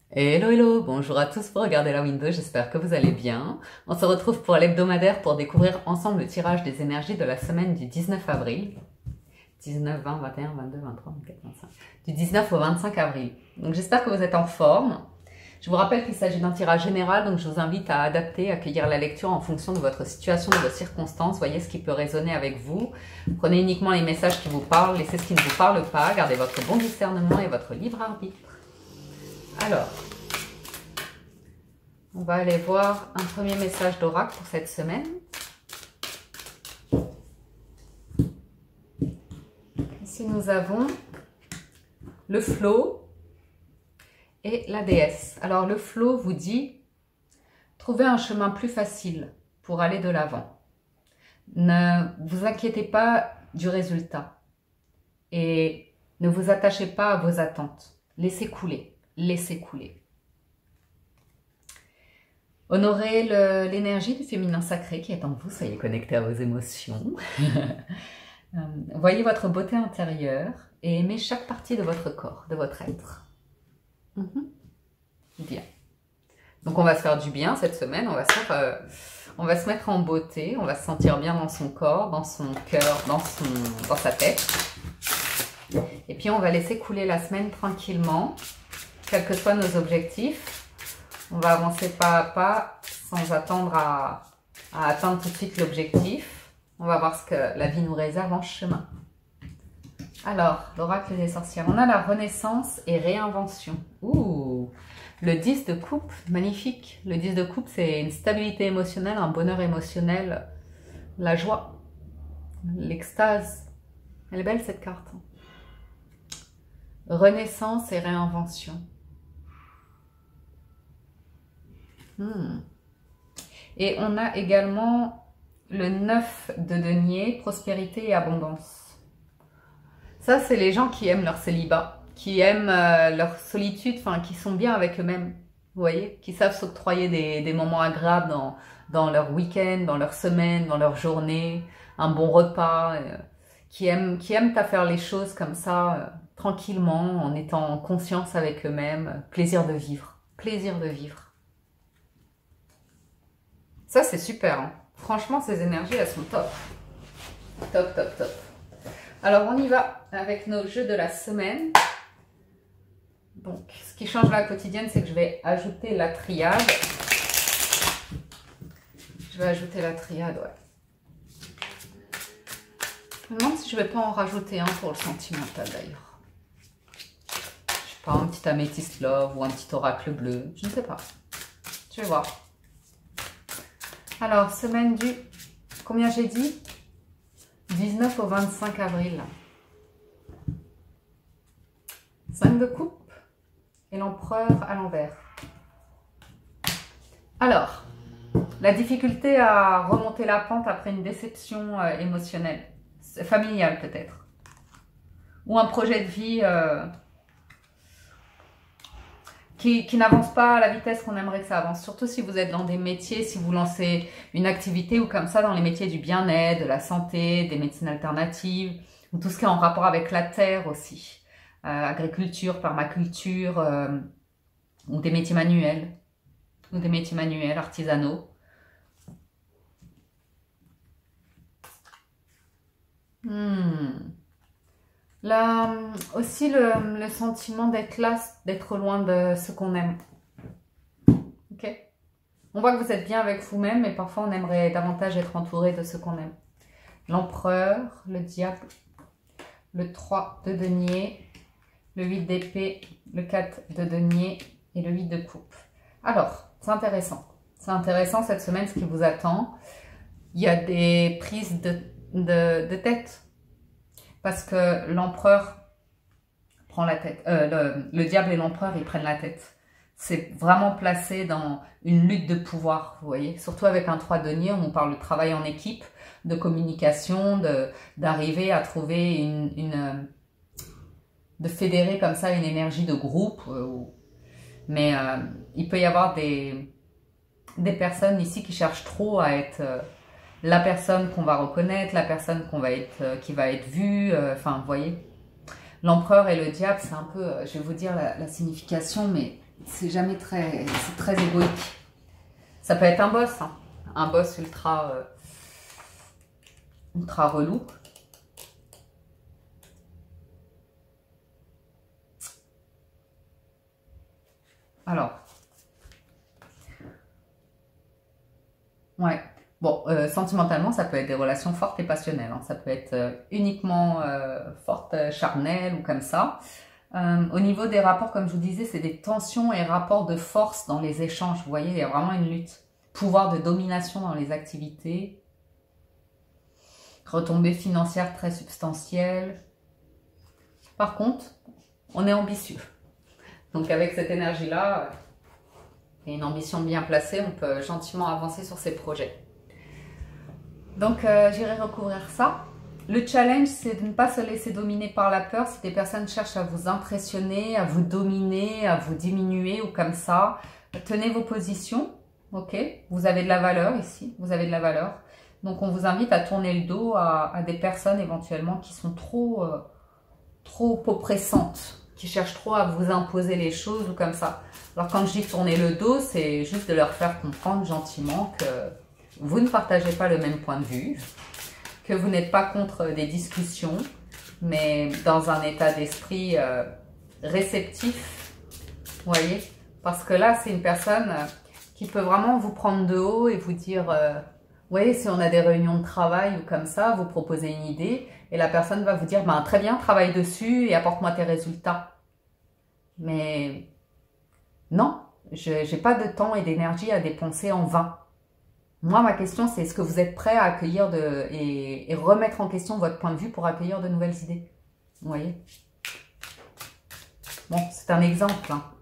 Hello hello, bonjour à tous pour regarder la window, j'espère que vous allez bien. On se retrouve pour l'hebdomadaire pour découvrir ensemble le tirage des énergies de la semaine du 19 avril. 19, 20, 21, 22, 23, 24, 25. Du 19 au 25 avril. Donc j'espère que vous êtes en forme. Je vous rappelle qu'il s'agit d'un tirage général, donc je vous invite à adapter, à accueillir la lecture en fonction de votre situation, de vos circonstances. Voyez ce qui peut résonner avec vous. Prenez uniquement les messages qui vous parlent, laissez ce qui ne vous parle pas. Gardez votre bon discernement et votre libre arbitre. Alors, on va aller voir un premier message d'oracle pour cette semaine. Ici, nous avons le flot et la déesse. Alors, le flot vous dit, trouvez un chemin plus facile pour aller de l'avant. Ne vous inquiétez pas du résultat et ne vous attachez pas à vos attentes. Laissez couler. Laissez couler. Honorez l'énergie du féminin sacré qui est en vous, soyez connectés à vos émotions. Voyez votre beauté intérieure et aimez chaque partie de votre corps, de votre être. Bien. Donc on va se faire du bien cette semaine, on va se mettre en beauté, on va se sentir bien dans son corps, dans son cœur, dans sa tête. Et puis on va laisser couler la semaine tranquillement. Quels que soient nos objectifs, on va avancer pas à pas sans attendre à atteindre tout de suite l'objectif. On va voir ce que la vie nous réserve en chemin. Alors, l'oracle des sorcières. On a la renaissance et réinvention. Ouh, le 10 de coupe, magnifique. Le 10 de coupe, c'est une stabilité émotionnelle, un bonheur émotionnel, la joie, l'extase. Elle est belle cette carte. Renaissance et réinvention. Et on a également le 9 de denier, prospérité et abondance. Ça, c'est les gens qui aiment leur célibat, qui aiment leur solitude, enfin, qui sont bien avec eux-mêmes, vous voyez, qui savent s'octroyer des moments agréables dans leur week-end, dans leur semaine, dans leur journée, un bon repas, qui aiment à faire les choses comme ça, tranquillement, en étant en conscience avec eux-mêmes, plaisir de vivre, plaisir de vivre. Ça, c'est super. Hein. Franchement, ces énergies, elles sont top. Top, top, top. Alors, on y va avec nos jeux de la semaine. Donc, ce qui change la quotidienne, c'est que je vais ajouter la triade. Je vais ajouter la triade, ouais. Je me demande si je ne vais pas en rajouter un pour le sentimental, d'ailleurs. Je sais pas, un petit améthyste love ou un petit oracle bleu. Je ne sais pas. Je vais voir. Alors, semaine du, combien j'ai dit? 19 au 25 avril. 5 de coupe et l'empereur à l'envers. Alors, la difficulté à remonter la pente après une déception émotionnelle, familiale peut-être. Ou un projet de vie qui n'avance pas à la vitesse qu'on aimerait que ça avance. Surtout si vous êtes dans des métiers, si vous lancez une activité ou comme ça dans les métiers du bien-être, de la santé, des médecines alternatives, ou tout ce qui est en rapport avec la terre aussi. Agriculture, permaculture, ou des métiers manuels, artisanaux. Là, aussi le sentiment d'être là, d'être loin de ce qu'on aime. Ok? On voit que vous êtes bien avec vous-même, mais parfois on aimerait davantage être entouré de ce qu'on aime. L'empereur, le diable, le 3 de denier, le 8 d'épée, le 4 de denier et le 8 de coupe. Alors, c'est intéressant. C'est intéressant cette semaine ce qui vous attend. Il y a des prises de tête. Parce que l'empereur prend la tête. Le diable et l'empereur, ils prennent la tête. C'est vraiment placé dans une lutte de pouvoir, vous voyez. Surtout avec un 3 de denier, on parle de travail en équipe, de communication, d'arriver à trouver de fédérer comme ça une énergie de groupe. Mais il peut y avoir des personnes ici qui cherchent trop à être... la personne qu'on va reconnaître, la personne qui va être vue, enfin, vous voyez. L'empereur et le diable, c'est un peu, je vais vous dire la signification, mais c'est jamais très, c'est très égoïque. Ça peut être un boss, hein. Un boss ultra, ultra relou. Alors, ouais. Bon, sentimentalement, ça peut être des relations fortes et passionnelles, hein. Ça peut être uniquement forte, charnelle ou comme ça. Au niveau des rapports, comme je vous disais, c'est des tensions et rapports de force dans les échanges. Vous voyez, il y a vraiment une lutte. Pouvoir de domination dans les activités. Retombées financières très substantielles. Par contre, on est ambitieux. Donc avec cette énergie-là, et une ambition bien placée, on peut gentiment avancer sur ses projets. Donc j'irai recouvrir ça. Le challenge, c'est de ne pas se laisser dominer par la peur. Si des personnes cherchent à vous impressionner, à vous dominer, à vous diminuer ou comme ça, tenez vos positions, ok? Vous avez de la valeur ici, vous avez de la valeur. Donc on vous invite à tourner le dos à des personnes éventuellement qui sont trop oppressantes, qui cherchent trop à vous imposer les choses ou comme ça. Alors quand je dis tourner le dos, c'est juste de leur faire comprendre gentiment que vous ne partagez pas le même point de vue, que vous n'êtes pas contre des discussions, mais dans un état d'esprit réceptif, vous voyez. Parce que là, c'est une personne qui peut vraiment vous prendre de haut et vous dire, vous voyez, si on a des réunions de travail ou comme ça, vous proposez une idée, et la personne va vous dire, ben, très bien, travaille dessus et apporte-moi tes résultats. Mais non, je n'ai pas de temps et d'énergie à dépenser en vain. Moi, ma question, c'est est-ce que vous êtes prêt à accueillir et remettre en question votre point de vue pour accueillir de nouvelles idées? Vous voyez? Bon, c'est un exemple, hein.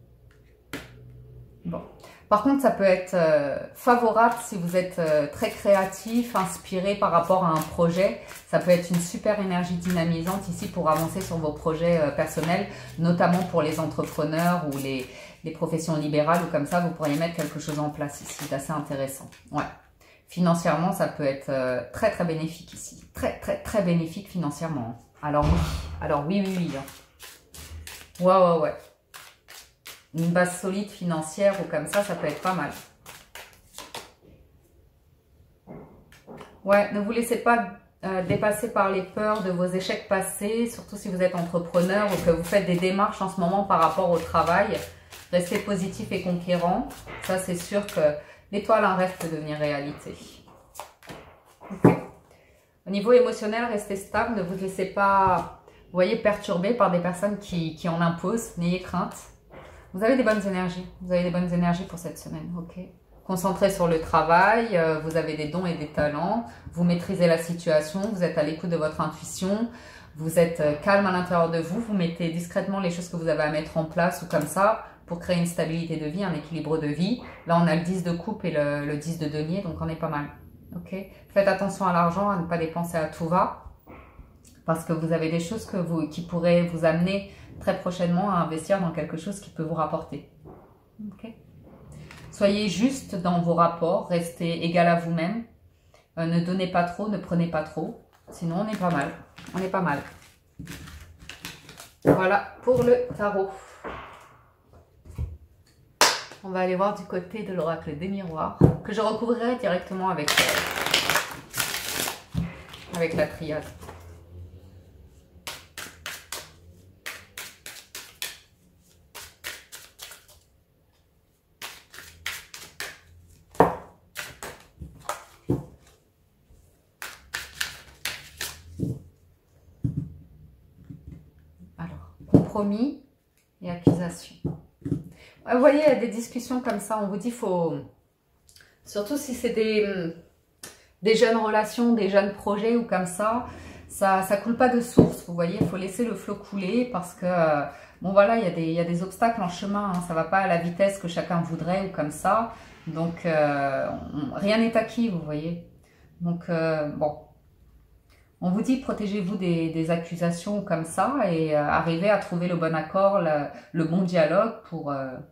Bon. Par contre, ça peut être favorable si vous êtes très créatif, inspiré par rapport à un projet. Ça peut être une super énergie dynamisante ici pour avancer sur vos projets personnels, notamment pour les entrepreneurs ou les professions libérales ou comme ça, vous pourriez mettre quelque chose en place ici. C'est assez intéressant. Ouais. Financièrement, ça peut être très très bénéfique ici. Très très très bénéfique financièrement. Alors oui, oui. Hein. Ouais. Une base solide financière ou comme ça peut être pas mal. Ouais, ne vous laissez pas dépasser par les peurs de vos échecs passés, surtout si vous êtes entrepreneur ou que vous faites des démarches en ce moment par rapport au travail. Restez positif et conquérant. Ça, c'est sûr que l'étoile en rêve peut devenir réalité. Okay. Au niveau émotionnel, restez stable. Ne vous laissez pas, vous voyez, perturber par des personnes qui en imposent. N'ayez crainte. Vous avez des bonnes énergies. Vous avez des bonnes énergies pour cette semaine. Ok. Concentrez sur le travail. Vous avez des dons et des talents. Vous maîtrisez la situation. Vous êtes à l'écoute de votre intuition. Vous êtes calme à l'intérieur de vous. Vous mettez discrètement les choses que vous avez à mettre en place ou comme ça pour créer une stabilité de vie, un équilibre de vie. Là, on a le 10 de coupe et le 10 de denier, donc on est pas mal. Ok. Faites attention à l'argent, à ne pas dépenser à tout va. Parce que vous avez des choses qui pourraient vous amener très prochainement à investir dans quelque chose qui peut vous rapporter. Okay. Soyez juste dans vos rapports, restez égal à vous-même. Ne donnez pas trop, ne prenez pas trop. Sinon, on est pas mal. On est pas mal. Voilà pour le tarot. On va aller voir du côté de l'oracle des miroirs, que je recouvrirai directement avec la triade. Compromis et accusation. Vous voyez, il y a des discussions comme ça, on vous dit faut, surtout si c'est des jeunes relations, des jeunes projets ou comme ça coule pas de source, vous voyez, il faut laisser le flot couler parce que, bon voilà, il y a des obstacles en chemin, hein, ça va pas à la vitesse que chacun voudrait ou comme ça, donc rien n'est acquis, vous voyez, donc bon. On vous dit, protégez-vous des accusations comme ça et arrivez à trouver le bon accord, le bon dialogue pour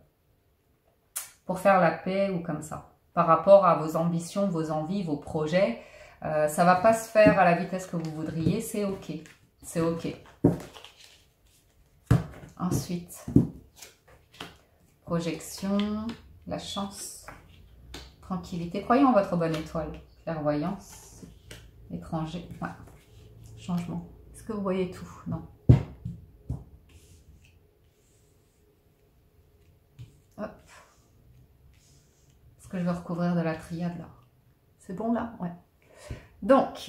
faire la paix ou comme ça. Par rapport à vos ambitions, vos envies, vos projets, ça va pas se faire à la vitesse que vous voudriez, c'est ok. C'est ok. Ensuite, Projection, la chance, tranquillité. Croyez en votre bonne étoile. Clairvoyance, étranger, ouais. Changement. Est-ce que vous voyez tout? Non. Hop. Est-ce que je vais recouvrir de la triade là? C'est bon là? Ouais. Donc,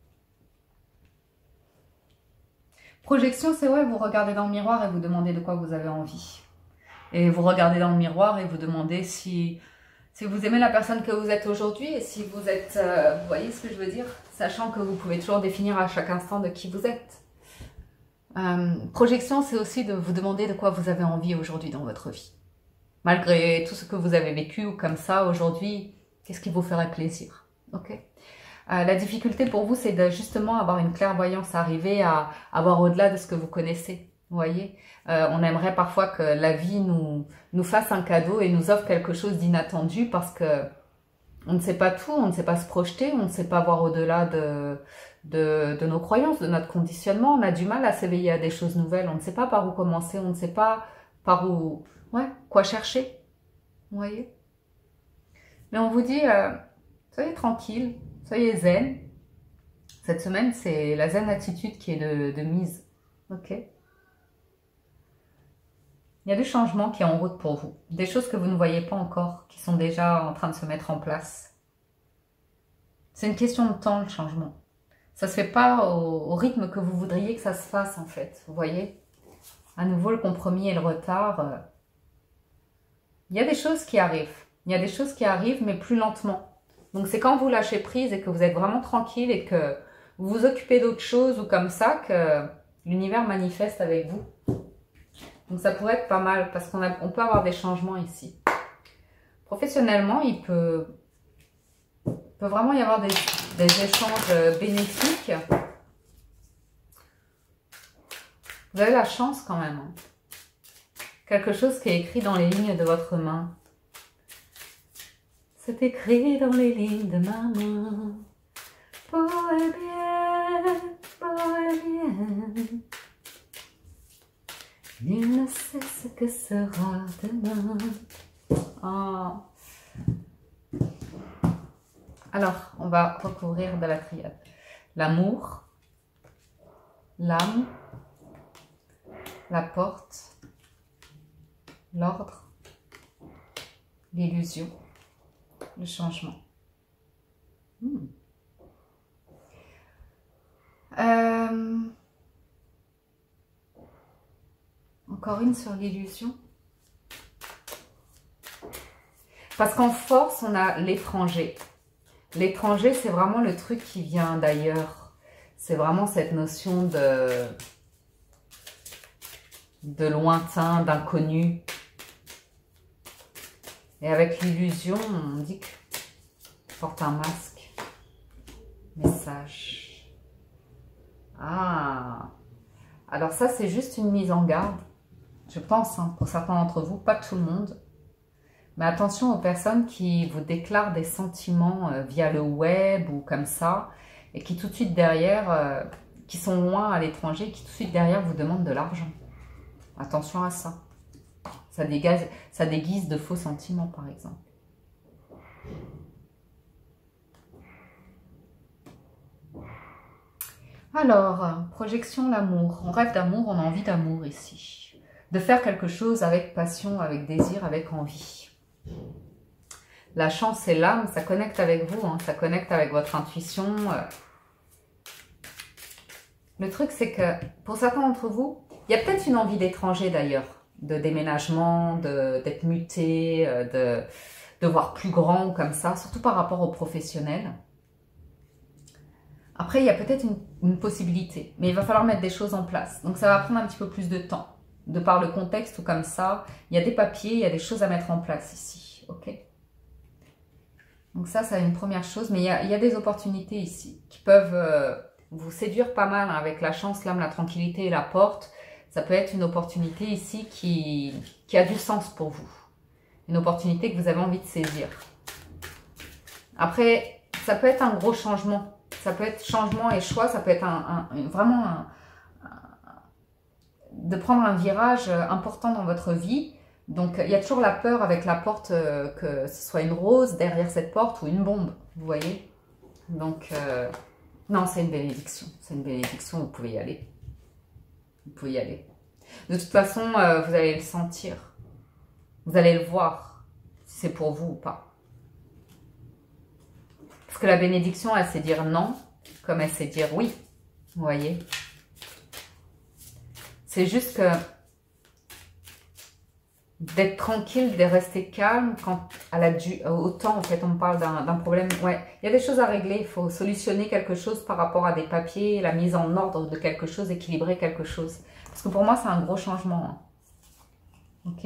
projection, c'est ouais, vous regardez dans le miroir et vous demandez de quoi vous avez envie. Et vous regardez dans le miroir et vous demandez si vous aimez la personne que vous êtes aujourd'hui et si vous êtes, vous voyez ce que je veux dire? Sachant que vous pouvez toujours définir à chaque instant de qui vous êtes. Projection, c'est aussi de vous demander de quoi vous avez envie aujourd'hui dans votre vie. Malgré tout ce que vous avez vécu ou comme ça, aujourd'hui, qu'est-ce qui vous ferait plaisir? Ok. La difficulté pour vous, c'est de justement avoir une clairvoyance, arriver à avoir au-delà de ce que vous connaissez. Vous voyez, on aimerait parfois que la vie nous fasse un cadeau et nous offre quelque chose d'inattendu parce que on ne sait pas tout, on ne sait pas se projeter, on ne sait pas voir au-delà de nos croyances, de notre conditionnement. On a du mal à s'éveiller à des choses nouvelles. On ne sait pas par où commencer, on ne sait pas par où, ouais, quoi chercher. Vous voyez? Mais on vous dit, soyez tranquille, soyez zen. Cette semaine, c'est la zen attitude qui est de mise. Ok? Il y a des changements qui sont en route pour vous. Des choses que vous ne voyez pas encore, qui sont déjà en train de se mettre en place. C'est une question de temps, le changement. Ça ne se fait pas au rythme que vous voudriez que ça se fasse, en fait. Vous voyez? À nouveau, le compromis et le retard. Il y a des choses qui arrivent. Il y a des choses qui arrivent, mais plus lentement. Donc, c'est quand vous lâchez prise et que vous êtes vraiment tranquille et que vous vous occupez d'autres choses ou comme ça que l'univers manifeste avec vous. Donc ça pourrait être pas mal parce qu'on peut avoir des changements ici. Professionnellement, il peut vraiment y avoir des échanges bénéfiques. Vous avez la chance quand même. Hein. Quelque chose qui est écrit dans les lignes de votre main. C'est écrit dans les lignes de ma main. Bohémienne, bohémienne. Nul ne sait ce que sera demain. Oh. Alors, on va recouvrir de la triade. L'amour, l'âme, la porte, l'ordre, l'illusion, le changement. Encore une sur l'illusion. Parce qu'en force, on a l'étranger. L'étranger, c'est vraiment le truc qui vient d'ailleurs. C'est vraiment cette notion de lointain, d'inconnu. Et avec l'illusion, on dit que porte un masque. Message. Ah. Alors ça, c'est juste une mise en garde. Je pense, hein, pour certains d'entre vous, pas tout le monde. Mais attention aux personnes qui vous déclarent des sentiments via le web ou comme ça, et qui tout de suite derrière, qui sont loin à l'étranger, qui tout de suite derrière vous demandent de l'argent. Attention à ça. Ça déguise de faux sentiments, par exemple. Alors, projection, l'amour. On rêve d'amour, on a envie d'amour ici. De faire quelque chose avec passion, avec désir, avec envie. La chance et l'âme, ça connecte avec vous, hein, ça connecte avec votre intuition. Le truc, c'est que pour certains d'entre vous, il y a peut-être une envie d'étranger d'ailleurs, de déménagement, d'être muté, de voir plus grand comme ça, surtout par rapport aux professionnels. Après, il y a peut-être une possibilité, mais il va falloir mettre des choses en place. Donc, ça va prendre un petit peu plus de temps. De par le contexte ou comme ça, il y a des papiers, il y a des choses à mettre en place ici. Ok? Donc ça, c'est une première chose. Mais il y a des opportunités ici qui peuvent vous séduire pas mal, hein, avec la chance, l'âme, la tranquillité et la porte. Ça peut être une opportunité ici qui a du sens pour vous. Une opportunité que vous avez envie de saisir. Après, ça peut être un gros changement. Ça peut être changement et choix. Ça peut être vraiment de prendre un virage important dans votre vie. Donc, il y a toujours la peur avec la porte que ce soit une rose derrière cette porte ou une bombe, vous voyez. Donc, non, c'est une bénédiction. C'est une bénédiction, vous pouvez y aller. Vous pouvez y aller. De toute façon, vous allez le sentir. Vous allez le voir, si c'est pour vous ou pas. Parce que la bénédiction, elle sait dire non, comme elle sait dire oui. Vous voyez. C'est juste que d'être tranquille, de rester calme quand au temps, en fait, on parle d'un problème. Ouais, il y a des choses à régler, il faut solutionner quelque chose par rapport à des papiers, la mise en ordre de quelque chose, équilibrer quelque chose. Parce que pour moi, c'est un gros changement. Hein. Ok.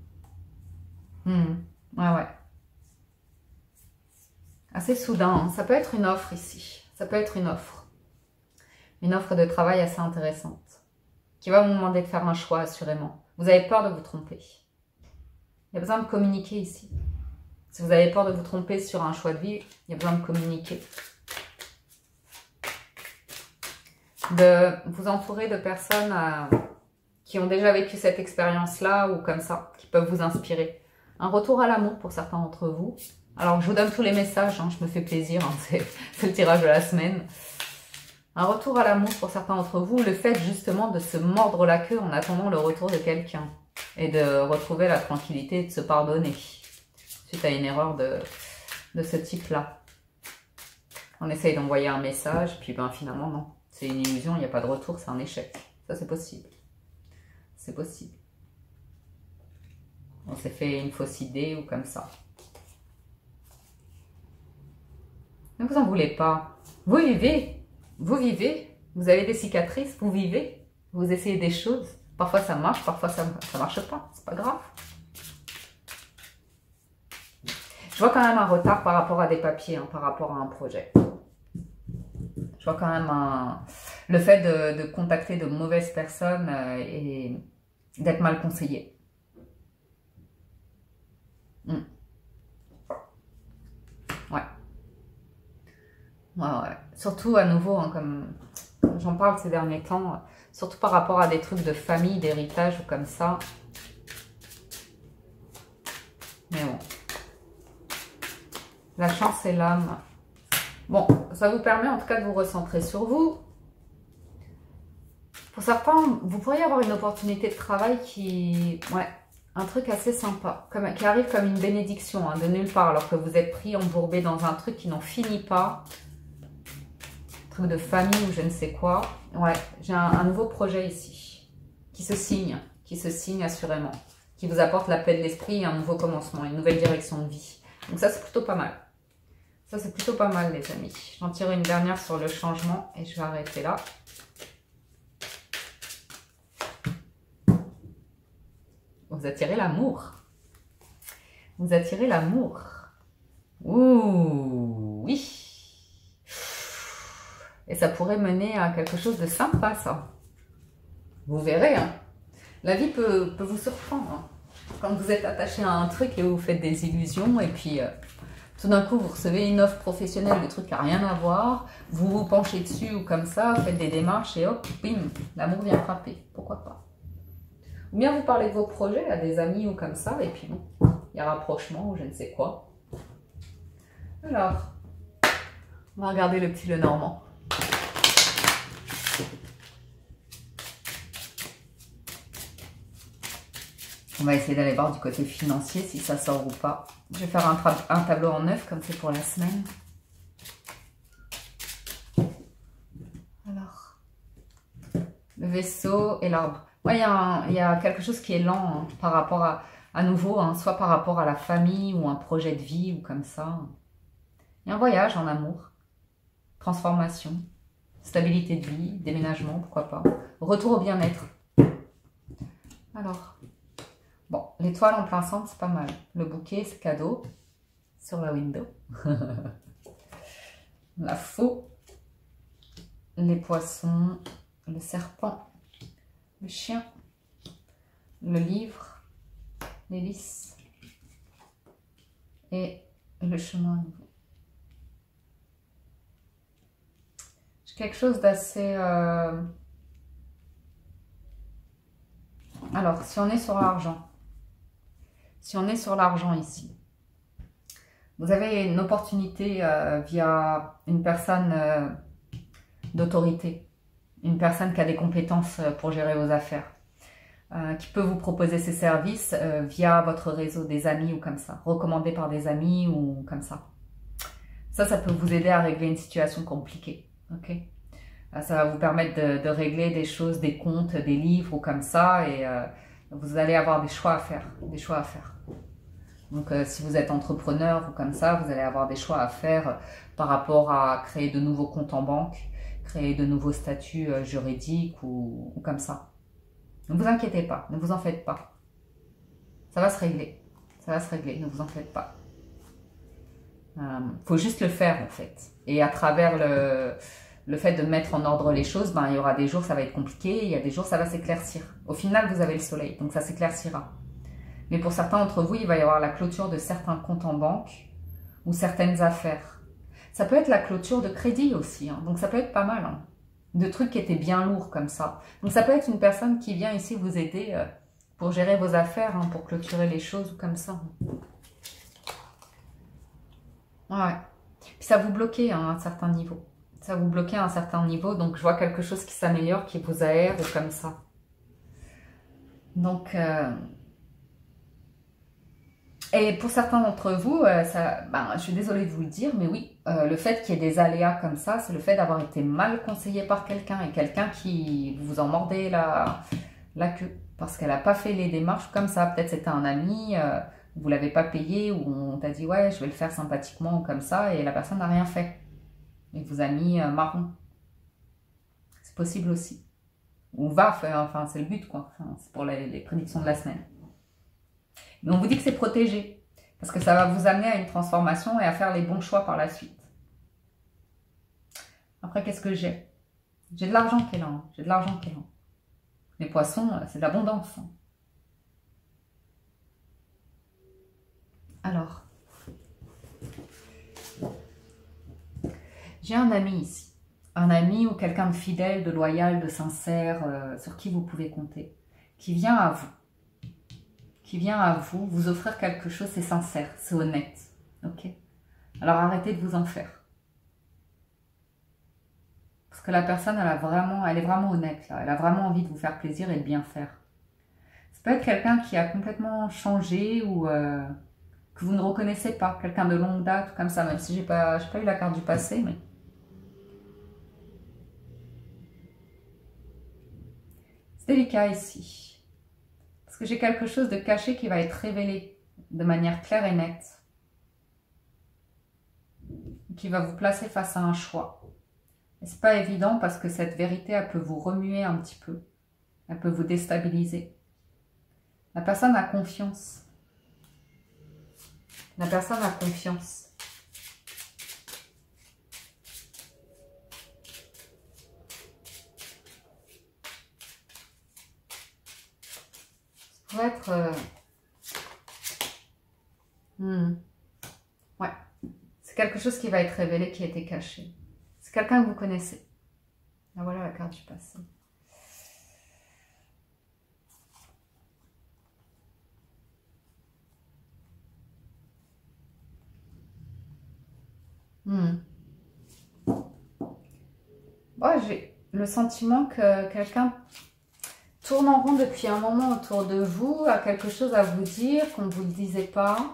Ouais, ouais. Assez soudain. Hein. Ça peut être une offre ici. Ça peut être une offre. Une offre de travail assez intéressante. Qui va vous demander de faire un choix, assurément. Vous avez peur de vous tromper. Il y a besoin de communiquer ici. Si vous avez peur de vous tromper sur un choix de vie, il y a besoin de communiquer. De vous entourer de personnes qui ont déjà vécu cette expérience-là ou comme ça, qui peuvent vous inspirer. Un retour à l'amour pour certains d'entre vous. Alors, je vous donne tous les messages, hein, je me fais plaisir, hein, c'est le tirage de la semaine. Un retour à l'amour pour certains d'entre vous, le fait justement de se mordre la queue en attendant le retour de quelqu'un. Et de retrouver la tranquillité et de se pardonner suite à une erreur de ce type-là. On essaye d'envoyer un message, puis ben finalement non. C'est une illusion, il n'y a pas de retour, c'est un échec. Ça c'est possible. C'est possible. On s'est fait une fausse idée ou comme ça. Ne vous en voulez pas. Vous vivez. Vous vivez. Vous avez des cicatrices, vous vivez. Vous essayez des choses. Parfois ça marche, parfois ça marche pas. C'est pas grave. Je vois quand même un retard par rapport à des papiers, hein, par rapport à un projet. Je vois quand même le fait de contacter de mauvaises personnes et d'être mal conseillé. Ouais. Ouais, ouais. Surtout à nouveau, hein, comme j'en parle ces derniers temps, surtout par rapport à des trucs de famille, d'héritage ou comme ça. Mais bon. La chance et l'âme. Bon, ça vous permet en tout cas de vous recentrer sur vous. Pour certains, vous pourriez avoir une opportunité de travail qui... Ouais, un truc assez sympa. Qui arrive comme une bénédiction, hein, de nulle part, alors que vous êtes pris, embourbé dans un truc qui n'en finit pas. Truc de famille ou je ne sais quoi. Ouais, j'ai un nouveau projet ici. Qui se signe assurément. Qui vous apporte la paix de l'esprit et un nouveau commencement, une nouvelle direction de vie. Donc ça, c'est plutôt pas mal. Ça, c'est plutôt pas mal, les amis. J'en tire une dernière sur le changement et je vais arrêter là. Vous attirez l'amour. Vous attirez l'amour. Ouh, oui. Et ça pourrait mener à quelque chose de sympa, ça. Vous verrez, hein. La vie peut vous surprendre. Hein. Quand vous êtes attaché à un truc et vous faites des illusions et puis... tout d'un coup, vous recevez une offre professionnelle, le truc qui n'a rien à voir, vous vous penchez dessus ou comme ça, vous faites des démarches et hop, bim, l'amour vient frapper. Pourquoi pas? Ou bien vous parlez de vos projets à des amis ou comme ça, et puis bon, il y a rapprochement ou je ne sais quoi. Alors, on va regarder le petit Lenormand. On va essayer d'aller voir du côté financier si ça sort ou pas. Je vais faire un tableau en 9 comme c'est pour la semaine. Alors, le vaisseau et l'arbre. Ouais, il y a quelque chose qui est lent hein, par rapport à nouveau, hein, soit par rapport à la famille ou un projet de vie ou comme ça. Il y a un voyage en amour, transformation, stabilité de vie, déménagement, pourquoi pas. Retour au bien-être. Alors... Bon, l'étoile en plein centre, c'est pas mal. Le bouquet, c'est cadeau. Sur la window. La faux. Les poissons. Le serpent. Le chien. Le livre. L'hélice. Et le chemin à nouveau. J'ai quelque chose d'assez... Alors, si on est sur l'argent. Si on est sur l'argent ici, vous avez une opportunité via une personne d'autorité, une personne qui a des compétences pour gérer vos affaires, qui peut vous proposer ses services via votre réseau, des amis ou comme ça, recommandé par des amis ou comme ça. Ça peut vous aider à régler une situation compliquée, ok? Ça va vous permettre de régler des choses, des comptes, des livres ou comme ça, et vous allez avoir des choix à faire, Donc, si vous êtes entrepreneur ou comme ça, vous allez avoir des choix à faire par rapport à créer de nouveaux comptes en banque, créer de nouveaux statuts juridiques ou comme ça. Ne vous inquiétez pas, ne vous en faites pas. Ça va se régler, ne vous en faites pas. Faut juste le faire en fait. Et à travers le fait de mettre en ordre les choses, il y aura des jours ça va être compliqué, il y a des jours ça va s'éclaircir. Au final, vous avez le soleil, donc ça s'éclaircira. Mais pour certains d'entre vous, il va y avoir la clôture de certains comptes en banque ou certaines affaires. Ça peut être la clôture de crédit aussi, hein. Donc ça peut être pas mal, hein. De trucs qui étaient bien lourds comme ça. Donc ça peut être une personne qui vient ici vous aider pour gérer vos affaires, hein, pour clôturer les choses ou comme ça. Ouais. Puis ça vous bloquait hein, à un certain niveau. Ça vous bloquait à un certain niveau, donc je vois quelque chose qui s'améliore, qui vous aère ou comme ça. Donc... Et pour certains d'entre vous, je suis désolée de vous le dire, mais oui, le fait qu'il y ait des aléas comme ça, c'est le fait d'avoir été mal conseillé par quelqu'un et quelqu'un qui vous en mordait la queue parce qu'elle n'a pas fait les démarches comme ça. Peut-être c'était un ami, vous ne l'avez pas payé ou on t'a dit ouais, je vais le faire sympathiquement ou comme ça et la personne n'a rien fait. Et vous a mis marron. C'est possible aussi. Ou va faire, enfin c'est le but quoi, enfin, c'est pour les prédictions de la semaine. Mais on vous dit que c'est protégé, parce que ça va vous amener à une transformation et à faire les bons choix par la suite. Après, qu'est-ce que j'ai? J'ai de l'argent qui est là, hein. J'ai de l'argent qui est là. Les poissons, c'est de l'abondance. Hein. Alors, j'ai un ami ici. Un ami ou quelqu'un de fidèle, de loyal, de sincère, sur qui vous pouvez compter, qui vient à vous. Qui vient à vous, vous offrir quelque chose, c'est sincère, c'est honnête. Ok? Alors arrêtez de vous en faire. Parce que la personne, elle est vraiment honnête, là. Elle a vraiment envie de vous faire plaisir et de bien faire. Ça peut être quelqu'un qui a complètement changé ou que vous ne reconnaissez pas. Quelqu'un de longue date, comme ça, même si j'ai pas eu la carte du passé, mais... C'est délicat ici. Parce que j'ai quelque chose de caché qui va être révélé de manière claire et nette. Qui va vous placer face à un choix. Et c'est pas évident parce que cette vérité, elle peut vous remuer un petit peu. Elle peut vous déstabiliser. La personne a confiance. La personne a confiance. Ça pourrait être... Ouais. C'est quelque chose qui va être révélé, qui a été caché. C'est quelqu'un que vous connaissez. Ah, voilà la carte du passé. Moi, j'ai le sentiment que quelqu'un tourne en rond depuis un moment autour de vous, a quelque chose à vous dire qu'on ne vous le disait pas.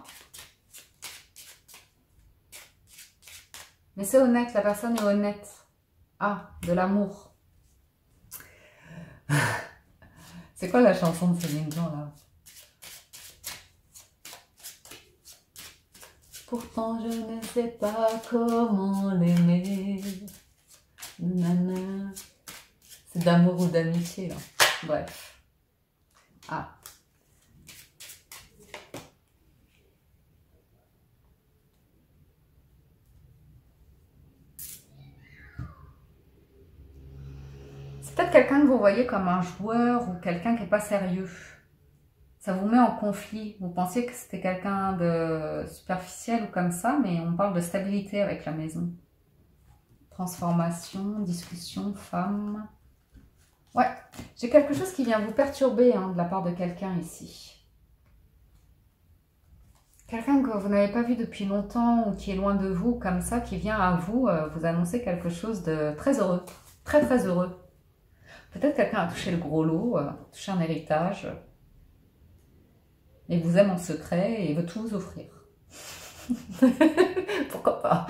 Mais c'est honnête, la personne est honnête. Ah, de l'amour. C'est quoi la chanson de Céline Dion là? Pourtant je ne sais pas comment l'aimer. C'est d'amour ou d'amitié là. Bref. Ah. C'est peut-être quelqu'un que vous voyez comme un joueur ou quelqu'un qui n'est pas sérieux. Ça vous met en conflit. Vous pensiez que c'était quelqu'un de superficiel ou comme ça, mais on parle de stabilité avec la maison. Transformation, discussion, femme. Ouais, j'ai quelque chose qui vient vous perturber hein, de la part de quelqu'un ici. Quelqu'un que vous n'avez pas vu depuis longtemps ou qui est loin de vous, comme ça, qui vient à vous, vous annoncer quelque chose de très heureux. Très très heureux. Peut-être quelqu'un a touché le gros lot, touché un héritage, et vous aime en secret et veut tout vous offrir. Pourquoi pas?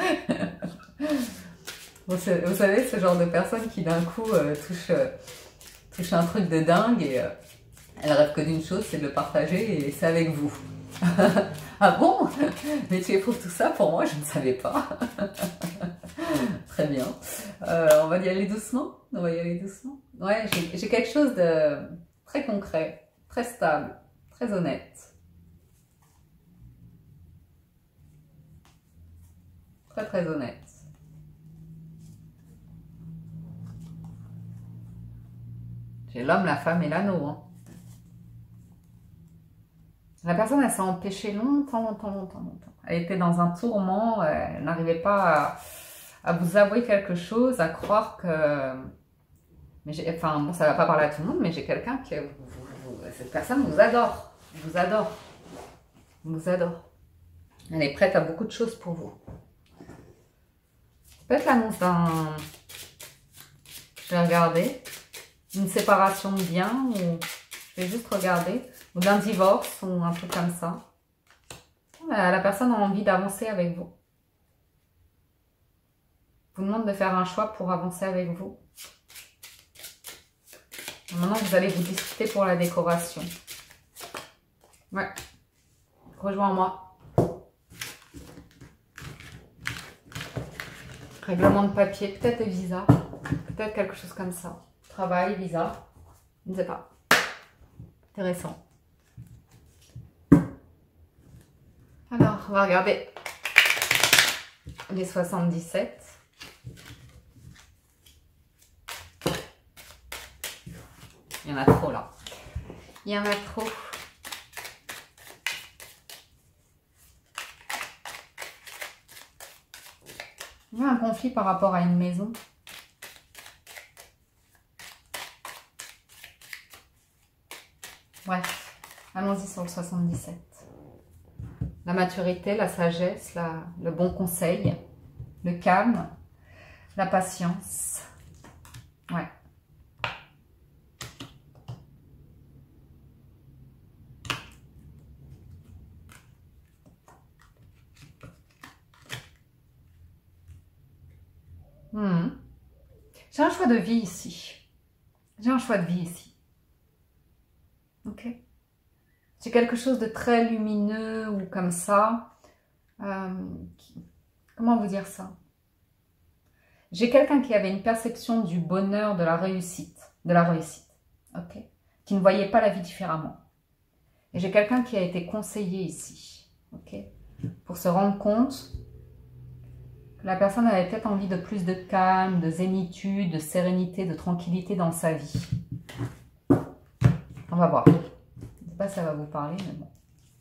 Vous savez, ce genre de personne qui d'un coup touche un truc de dingue et elle rêve que d'une chose, c'est de le partager et c'est avec vous. Ah bon? Mais tu éprouves tout ça pour moi, je ne savais pas. Très bien. On va y aller doucement. On va y aller doucement. Ouais, j'ai quelque chose de très concret, très stable, très honnête. Très très honnête. J'ai l'homme, la femme et l'anneau. Hein. La personne, elle s'est empêchée longtemps. Elle était dans un tourment, elle n'arrivait pas à vous avouer quelque chose, à croire que... Mais enfin, bon, ça va pas parler à tout le monde, mais j'ai quelqu'un qui... Cette personne vous adore. Vous adore. Vous adore. Elle est prête à beaucoup de choses pour vous. Peut-être l'annonce d'un... Je vais regarder. Une séparation de biens, ou je vais juste regarder. Ou d'un divorce, ou un truc comme ça. La personne a envie d'avancer avec vous. Vous demande de faire un choix pour avancer avec vous. Maintenant, vous allez vous discuter pour la décoration. Ouais. Rejoins-moi. Règlement de papier, peut-être des visas. Peut-être quelque chose comme ça. Travail, visa. Je ne sais pas. Intéressant. Alors, on va regarder les 77. Il y en a trop là. Il y en a trop. Il y a un conflit par rapport à une maison. Bref, allons-y sur le 77. La maturité, la sagesse, le bon conseil, le calme, la patience. Ouais. J'ai un choix de vie ici. J'ai un choix de vie ici. Ok. J'ai quelque chose de très lumineux ou comme ça. Comment vous dire ça? J'ai quelqu'un qui avait une perception du bonheur, de la réussite. Ok. Qui ne voyait pas la vie différemment. Et j'ai quelqu'un qui a été conseillé ici. Ok. Pour se rendre compte que la personne avait peut-être envie de plus de calme, de zénitude, de sérénité, de tranquillité dans sa vie. On va voir. Je ne sais pas si ça va vous parler, mais bon.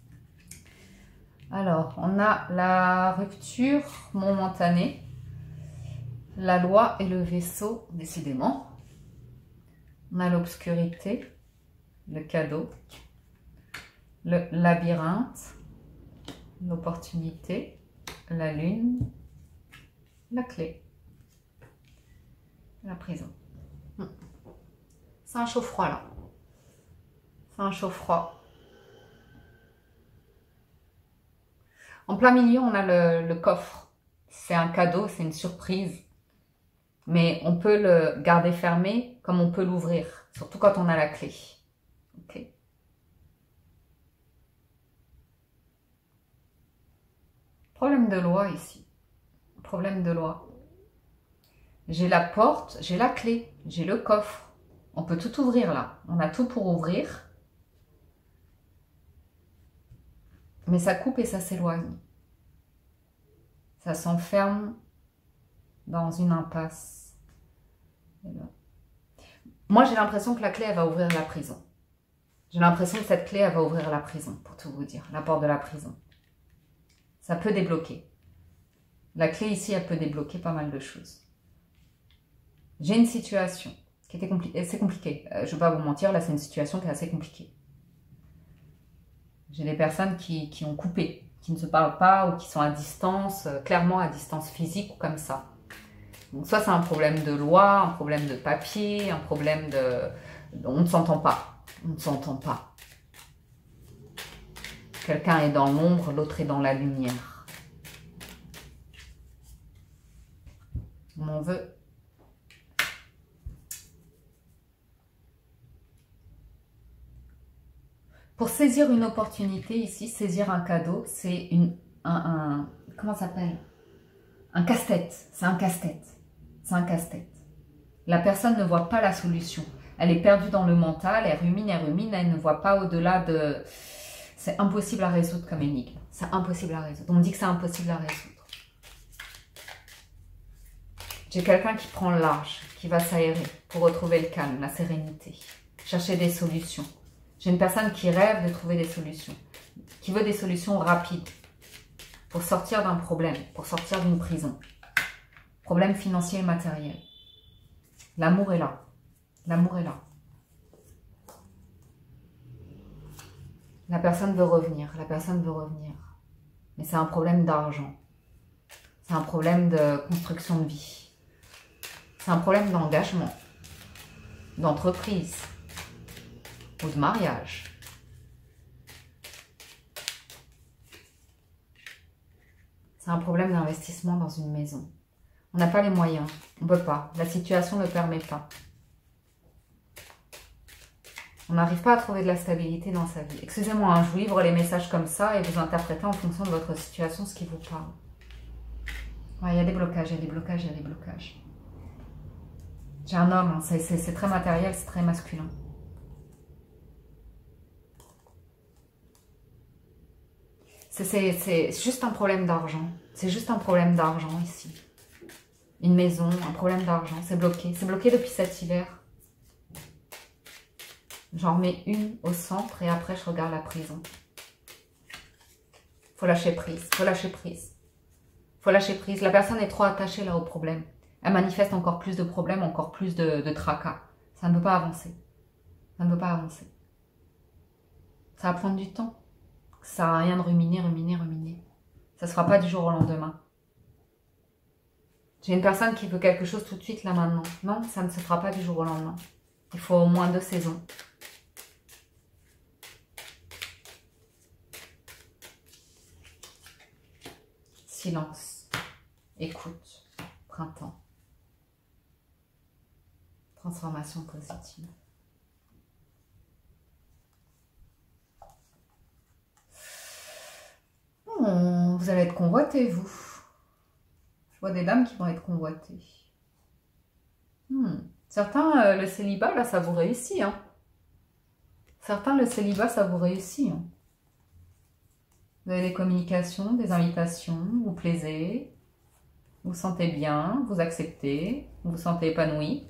Alors, on a la rupture momentanée, la loi et le vaisseau, décidément. On a l'obscurité, le cadeau, le labyrinthe, l'opportunité, la lune, la clé, la prison. C'est un chaud-froid là. C'est un chaud-froid. En plein milieu, on a le coffre. C'est un cadeau, c'est une surprise. Mais on peut le garder fermé comme on peut l'ouvrir. Surtout quand on a la clé. Ok. Problème de loi ici. Problème de loi. J'ai la porte, j'ai la clé, j'ai le coffre. On peut tout ouvrir là. On a tout pour ouvrir. Mais ça coupe et ça s'éloigne. Ça s'enferme dans une impasse. Moi, j'ai l'impression que la clé, elle va ouvrir la prison. J'ai l'impression que cette clé, elle va ouvrir la prison, pour tout vous dire. La porte de la prison. Ça peut débloquer. La clé ici, elle peut débloquer pas mal de choses. J'ai une situation qui était compliquée. C'est compliqué. Je ne vais pas vous mentir, là, c'est une situation qui est assez compliquée. J'ai des personnes qui ont coupé, qui ne se parlent pas ou qui sont à distance, clairement à distance physique ou comme ça. Donc soit c'est un problème de loi, un problème de papier, un problème de... On ne s'entend pas. On ne s'entend pas. Quelqu'un est dans l'ombre, l'autre est dans la lumière. On en veut. Pour saisir une opportunité ici, saisir un cadeau, c'est comment ça s'appelle? Un casse-tête. C'est un casse-tête. C'est un casse-tête. La personne ne voit pas la solution. Elle est perdue dans le mental, elle rumine, elle ne voit pas au-delà de... C'est impossible à résoudre comme énigme. C'est impossible à résoudre. On me dit que c'est impossible à résoudre. J'ai quelqu'un qui prend le large, qui va s'aérer pour retrouver le calme, la sérénité. Chercher des solutions. J'ai une personne qui rêve de trouver des solutions. Qui veut des solutions rapides. Pour sortir d'un problème, pour sortir d'une prison. Problème financier et matériel. L'amour est là. L'amour est là. La personne veut revenir. La personne veut revenir. Mais c'est un problème d'argent. C'est un problème de construction de vie. C'est un problème d'engagement. D'entreprise. Ou de mariage. C'est un problème d'investissement dans une maison. On n'a pas les moyens. On ne peut pas. La situation ne le permet pas. On n'arrive pas à trouver de la stabilité dans sa vie. Excusez-moi, hein, je vous livre les messages comme ça et vous interprétez en fonction de votre situation ce qui vous parle. Ouais, il y a des blocages, il y a des blocages, il y a des blocages. J'ai un homme, hein, c'est très matériel, c'est très masculin. C'est juste un problème d'argent. C'est juste un problème d'argent ici. Une maison, un problème d'argent, c'est bloqué. C'est bloqué depuis cet hiver. J'en remets une au centre et après je regarde la prison. Faut lâcher prise, faut lâcher prise. Faut lâcher prise. La personne est trop attachée là au problème. Elle manifeste encore plus de problèmes, encore plus de tracas. Ça ne peut pas avancer. Ça ne peut pas avancer. Ça va prendre du temps. Ça sert à rien de ruminer, ruminer, ruminer. Ça ne se fera pas du jour au lendemain. J'ai une personne qui veut quelque chose tout de suite, là, maintenant. Non, ça ne se fera pas du jour au lendemain. Il faut au moins 2 saisons. Silence. Écoute. Printemps. Transformation positive. Vous allez être convoité, vous. Je vois des dames qui vont être convoitées. Certains, le célibat, là, ça vous réussit. Hein. Certains, le célibat, ça vous réussit. Hein. Vous avez des communications, des invitations, vous plaisez, vous vous sentez bien, vous acceptez, vous vous sentez épanoui.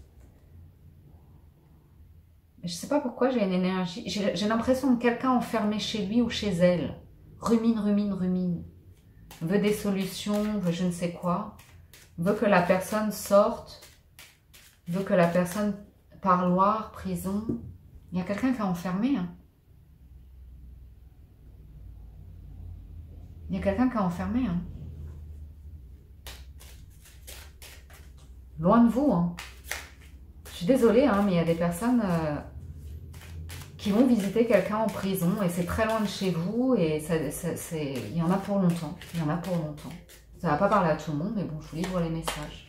Je ne sais pas pourquoi j'ai une énergie. J'ai l'impression de quelqu'un enfermé chez lui ou chez elle. Rumine, rumine, rumine. Veut des solutions, veut je ne sais quoi. Veut que la personne sorte. Veut que la personne parloir, prison. Il y a quelqu'un qui est enfermé. Hein. Il y a quelqu'un qui est enfermé. Hein. Loin de vous. Hein. Je suis désolée, hein, mais il y a des personnes qui vont visiter quelqu'un en prison et c'est très loin de chez vous et il y en a pour longtemps. Il y en a pour longtemps. Ça ne va pas parler à tout le monde, mais bon, je vous livre les messages.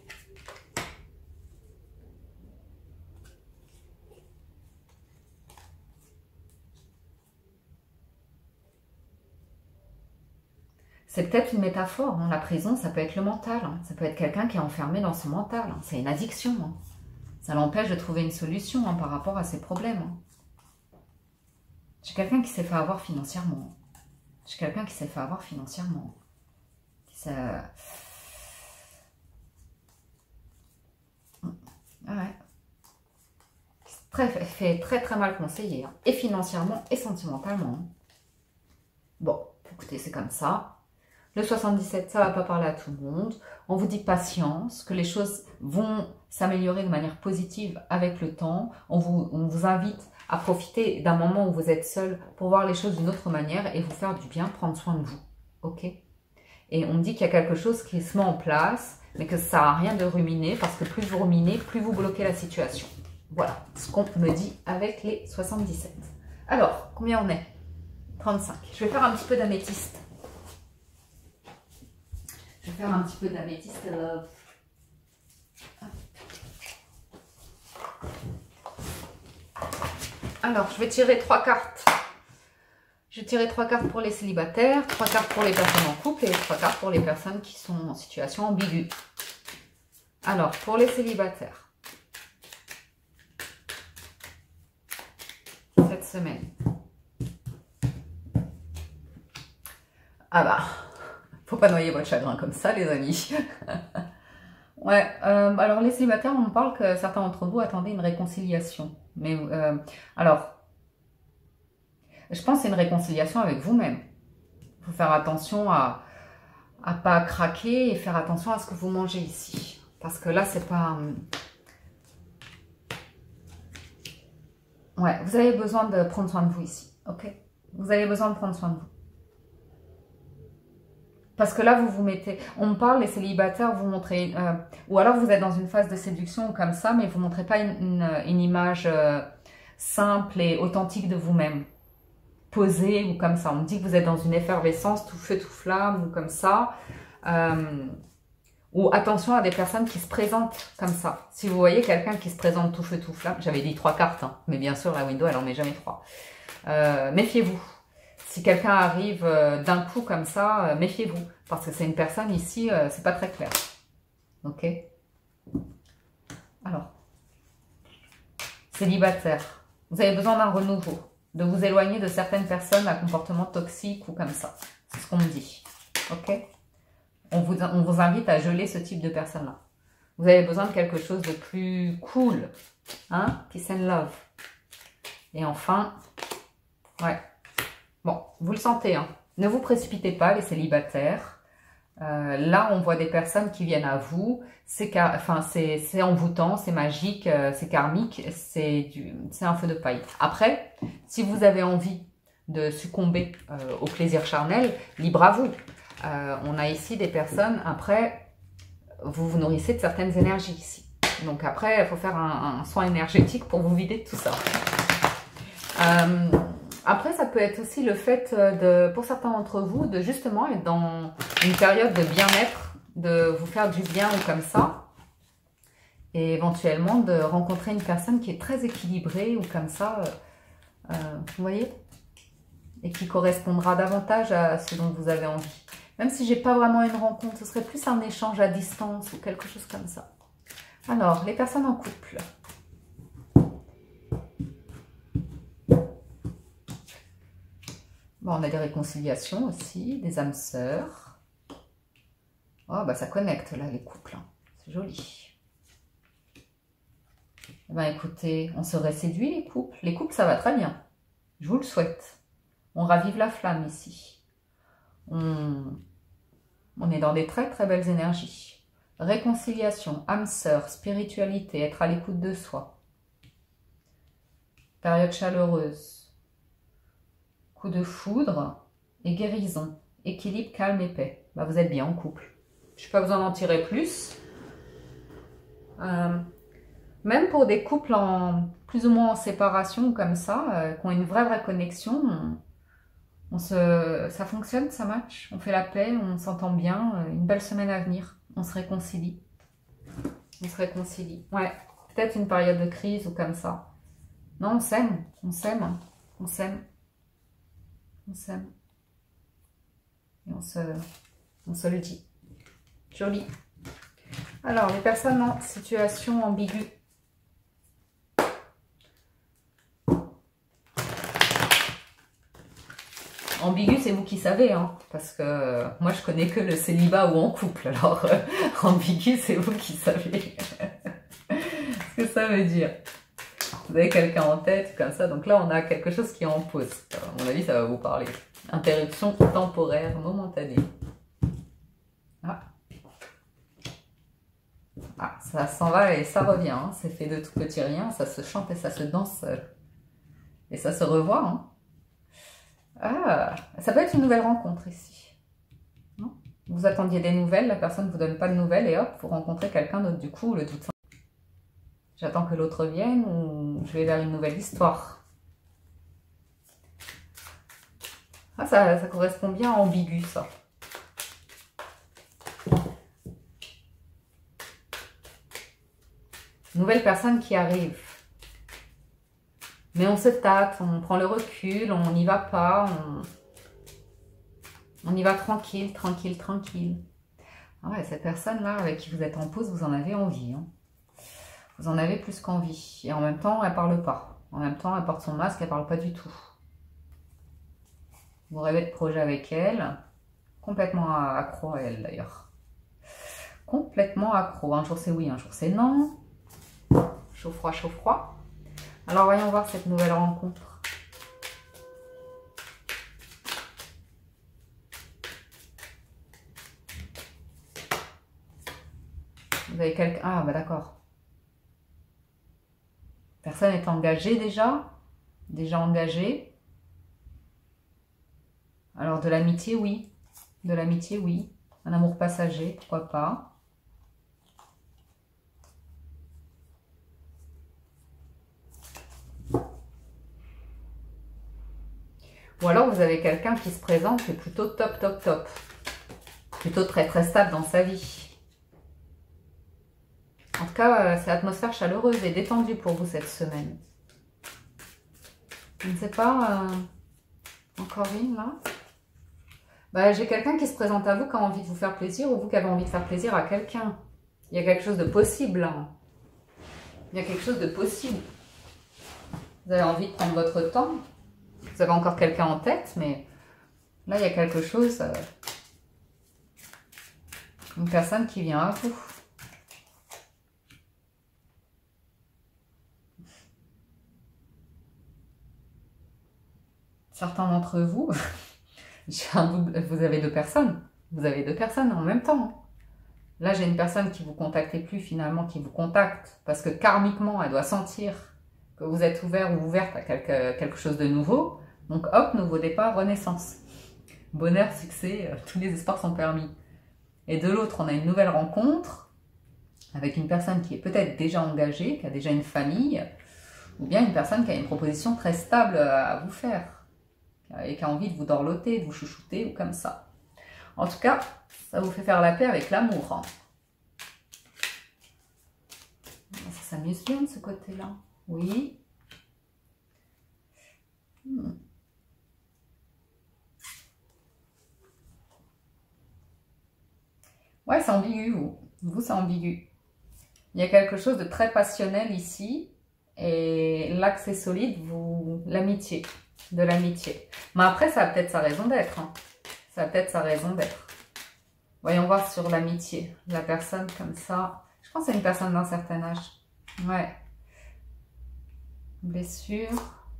C'est peut-être une métaphore. Hein. La prison, ça peut être le mental. Hein. Ça peut être quelqu'un qui est enfermé dans son mental. Hein. C'est une addiction. Hein. Ça l'empêche de trouver une solution hein, par rapport à ses problèmes. Hein. J'ai quelqu'un qui s'est fait avoir financièrement. J'ai quelqu'un qui s'est fait avoir financièrement. Ah ouais. Fait très très mal conseillé. Hein. Et financièrement et sentimentalement. Hein. Bon, écoutez, c'est comme ça. Le 77, ça ne va pas parler à tout le monde. On vous dit patience, que les choses vont s'améliorer de manière positive avec le temps. On vous invite à profiter d'un moment où vous êtes seul pour voir les choses d'une autre manière et vous faire du bien, prendre soin de vous. Ok? Et on me dit qu'il y a quelque chose qui se met en place, mais que ça ne sert à rien de ruminer, parce que plus vous ruminez, plus vous bloquez la situation. Voilà ce qu'on me dit avec les 77. Alors, combien on est? 35. Je vais faire un petit peu d'améthyste. Je vais faire un petit peu d'améthyste. Alors, je vais tirer 3 cartes. Je vais tirer 3 cartes pour les célibataires, 3 cartes pour les personnes en couple et 3 cartes pour les personnes qui sont en situation ambiguë. Alors, pour les célibataires, cette semaine. Ah bah, faut pas noyer votre chagrin comme ça, les amis. Ouais, alors les célibataires, on me parle que certains d'entre vous attendaient une réconciliation. Mais, alors, je pense que c'est une réconciliation avec vous-même. Il faut faire attention à pas craquer et faire attention à ce que vous mangez ici. Parce que là, c'est pas... Ouais, vous avez besoin de prendre soin de vous ici, ok? Vous avez besoin de prendre soin de vous. Parce que là, vous vous mettez... On me parle, les célibataires, vous montrez... ou alors, vous êtes dans une phase de séduction ou comme ça, mais vous ne montrez pas une image simple et authentique de vous-même. Posée ou comme ça. On me dit que vous êtes dans une effervescence, tout feu, tout flamme ou comme ça. Ou attention à des personnes qui se présentent comme ça. Si vous voyez quelqu'un qui se présente tout feu, tout flamme, j'avais dit 3 cartes, hein, mais bien sûr, la window, elle en met jamais 3. Méfiez-vous. Si quelqu'un arrive d'un coup comme ça, méfiez-vous. Parce que c'est une personne ici, c'est pas très clair. Ok? Alors, célibataire, vous avez besoin d'un renouveau. De vous éloigner de certaines personnes à comportement toxique ou comme ça. C'est ce qu'on me dit. Ok? On vous invite à geler ce type de personnes-là. Vous avez besoin de quelque chose de plus cool. Hein? Peace and love. Et enfin, ouais. Bon, vous le sentez. Hein? Ne vous précipitez pas, les célibataires. Là, on voit des personnes qui viennent à vous. C'est envoûtant, c'est magique, c'est karmique, c'est un feu de paille. Après, si vous avez envie de succomber au plaisir charnel, libre à vous. On a ici des personnes, après, vous vous nourrissez de certaines énergies ici. Donc après, il faut faire un soin énergétique pour vous vider de tout ça. Après, ça peut être aussi le fait, pour certains d'entre vous, de justement être dans une période de bien-être, de vous faire du bien ou comme ça. Et éventuellement, de rencontrer une personne qui est très équilibrée ou comme ça. Vous voyez? Et qui correspondra davantage à ce dont vous avez envie. Même si j'ai pas vraiment une rencontre, ce serait plus un échange à distance ou quelque chose comme ça. Alors, les personnes en couple. Bon, on a des réconciliations aussi, des âmes sœurs. Oh, bah ça connecte là, les couples. Hein. C'est joli. Eh ben, écoutez, on serait séduit les couples. Les couples, ça va très bien. Je vous le souhaite. On ravive la flamme ici. On est dans des très très belles énergies. Réconciliation, âme sœur, spiritualité, être à l'écoute de soi. Période chaleureuse. Coup de foudre et guérison. Équilibre, calme et paix. Bah, vous êtes bien en couple. Je n'ai pas besoin d'en tirer plus. Même pour des couples plus ou moins en séparation comme ça, qui ont une vraie connexion, ça fonctionne, ça match. On fait la paix, on s'entend bien. Une belle semaine à venir. On se réconcilie. On se réconcilie. Ouais, peut-être une période de crise ou comme ça. Non, on s'aime. On s'aime. On s'aime. On s'aime. Et on se le dit. Joli. Alors, les personnes en situation ambiguë. Ambigu, c'est vous qui savez, hein, parce que moi, je connais que le célibat ou en couple. Alors, ambigu, c'est vous qui savez ce que ça veut dire. Vous avez quelqu'un en tête, comme ça. Donc là, on a quelque chose qui est en pause. À mon avis, ça va vous parler. Interruption temporaire, momentanée. Ah. Ah, ça s'en va et ça revient. Hein. C'est fait de tout petit rien. Ça se chante et ça se danse seul. Et ça se revoit. Hein. Ah, ça peut être une nouvelle rencontre ici. Non, vous attendiez des nouvelles, la personne ne vous donne pas de nouvelles et hop, vous rencontrez quelqu'un d'autre. Du coup, le doute. J'attends que l'autre vienne ou je vais vers une nouvelle histoire. Ah, ça correspond bien à ambigu, ça. Nouvelle personne qui arrive. Mais on se tâte, on prend le recul, on n'y va pas, on y va tranquille, tranquille, tranquille. Ah ouais, cette personne-là avec qui vous êtes en pause, vous en avez envie. Hein. Vous en avez plus qu'envie. Et en même temps, elle parle pas. En même temps, elle porte son masque, elle parle pas du tout. Vous rêvez de projet avec elle. Complètement accro à elle, d'ailleurs. Complètement accro. Un jour c'est oui, un jour c'est non. Chaud, froid, chaud, froid. Alors, voyons voir cette nouvelle rencontre. Vous avez quelqu'un... Ah, bah d'accord. Personne est engagée déjà. Déjà engagée. Alors, de l'amitié, oui. De l'amitié, oui. Un amour passager, pourquoi pas. Ou alors, vous avez quelqu'un qui se présente, qui est plutôt top, top, top. Plutôt très, très stable dans sa vie. En tout cas, c'est atmosphère chaleureuse et détendue pour vous cette semaine. Je ne sais pas, encore une là. Bah, j'ai quelqu'un qui se présente à vous qui a envie de vous faire plaisir ou vous qui avez envie de faire plaisir à quelqu'un. Il y a quelque chose de possible. Hein. Il y a quelque chose de possible. Vous avez envie de prendre votre temps. Vous avez encore quelqu'un en tête, mais là, il y a quelque chose. Une personne qui vient à vous. Certains d'entre vous, vous avez deux personnes. Vous avez deux personnes en même temps. Là, j'ai une personne qui ne vous contactait plus finalement, qui vous contacte parce que karmiquement, elle doit sentir que vous êtes ouvert ou ouverte à quelque chose de nouveau. Donc hop, nouveau départ, renaissance. Bonheur, succès, tous les espoirs sont permis. Et de l'autre, on a une nouvelle rencontre avec une personne qui est peut-être déjà engagée, qui a déjà une famille, ou bien une personne qui a une proposition très stable à vous faire et qui a envie de vous dorloter, de vous chouchouter ou comme ça. En tout cas, ça vous fait faire la paix avec l'amour. Hein. Ça s'amuse bien de ce côté-là. Oui. Ouais, c'est ambigu, vous. Vous, c'est ambigu. Il y a quelque chose de très passionnel ici. Et l'axe est solide, vous, l'amitié. De l'amitié. Mais après, ça a peut-être sa raison d'être. Hein. Ça a peut-être sa raison d'être. Voyons voir sur l'amitié. La personne comme ça. Je pense que c'est une personne d'un certain âge. Ouais. Blessure.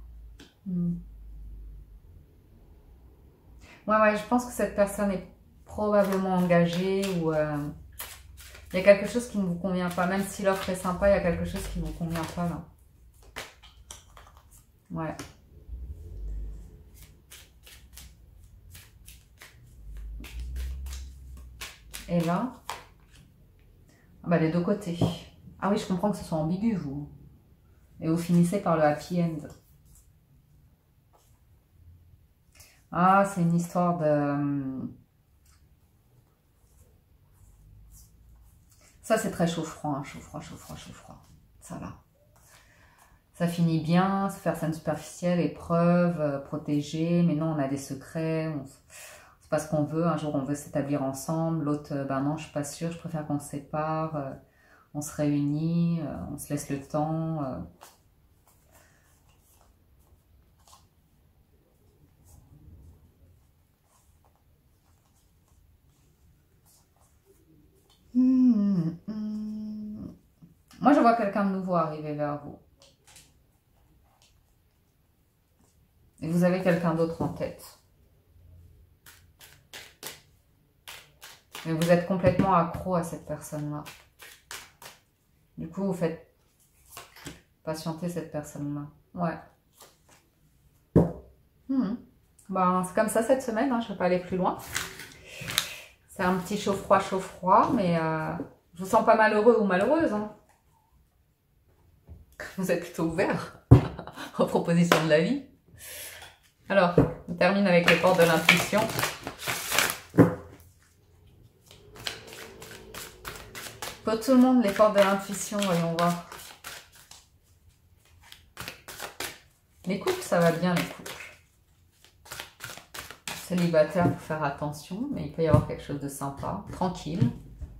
Ouais, je pense que cette personne est probablement engagée ou il y a quelque chose qui ne vous convient pas. Même si l'offre est sympa, il y a quelque chose qui ne vous convient pas là. Ouais. Et là, ah bah des deux côtés. Ah oui, je comprends que ce soit ambigu, vous. Et vous finissez par le happy end. Ah, c'est une histoire de... Ça, c'est très chaud-froid, hein. Chaud-froid, chaud-froid, chaud-froid. Ça, là. Ça finit bien, se faire scène superficielle, épreuve, protégée. Mais non, on a des secrets, c'est pas ce qu'on veut. Un jour, on veut s'établir ensemble. L'autre, ben non, je suis pas sûre, je préfère qu'on se sépare. On se réunit, on se laisse le temps. Moi, je vois quelqu'un de nouveau arriver vers vous. Et vous avez quelqu'un d'autre en tête. Mais vous êtes complètement accro à cette personne-là. Du coup, vous faites patienter cette personne-là. Ouais. Ben, c'est comme ça cette semaine, hein, je ne vais pas aller plus loin. C'est un petit chaud-froid, mais je vous sens pas malheureux ou malheureuse. Hein. Vous êtes plutôt ouvert aux propositions de la vie. Alors, on termine avec les portes de l'intuition. Pour tout le monde, les portes de l'intuition, voyons voir. Les couples, ça va bien, les couples. Célibataire, il faut faire attention, mais il peut y avoir quelque chose de sympa, tranquille.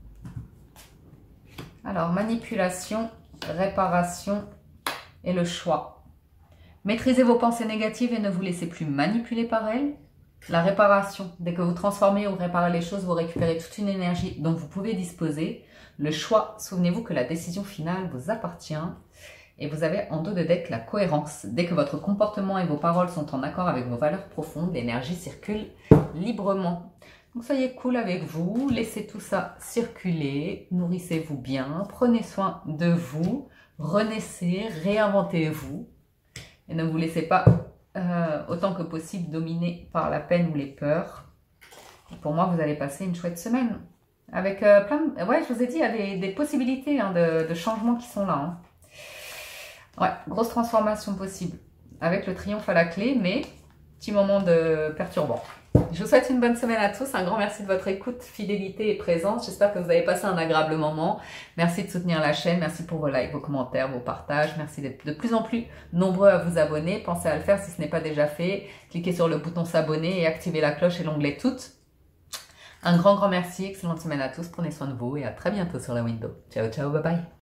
Alors, manipulation, réparation et le choix. Maîtrisez vos pensées négatives et ne vous laissez plus manipuler par elles. La réparation, dès que vous transformez ou réparez les choses, vous récupérez toute une énergie dont vous pouvez disposer. Le choix, souvenez-vous que la décision finale vous appartient. Et vous avez en dos de deck la cohérence. Dès que votre comportement et vos paroles sont en accord avec vos valeurs profondes, l'énergie circule librement. Donc soyez cool avec vous, laissez tout ça circuler, nourrissez-vous bien, prenez soin de vous, renaissez, réinventez-vous. Et ne vous laissez pas autant que possible dominer par la peine ou les peurs. Et pour moi, vous allez passer une chouette semaine. Avec plein de... Ouais, je vous ai dit, il y a des possibilités hein, de changements qui sont là. Hein. Ouais, grosse transformation possible. Avec le triomphe à la clé, mais petit moment de perturbant. Je vous souhaite une bonne semaine à tous. Un grand merci de votre écoute, fidélité et présence. J'espère que vous avez passé un agréable moment. Merci de soutenir la chaîne. Merci pour vos likes, vos commentaires, vos partages. Merci d'être de plus en plus nombreux à vous abonner. Pensez à le faire si ce n'est pas déjà fait. Cliquez sur le bouton s'abonner et activez la cloche et l'onglet toutes. Un grand merci. Excellente semaine à tous. Prenez soin de vous et à très bientôt sur la window. Ciao, ciao, bye bye.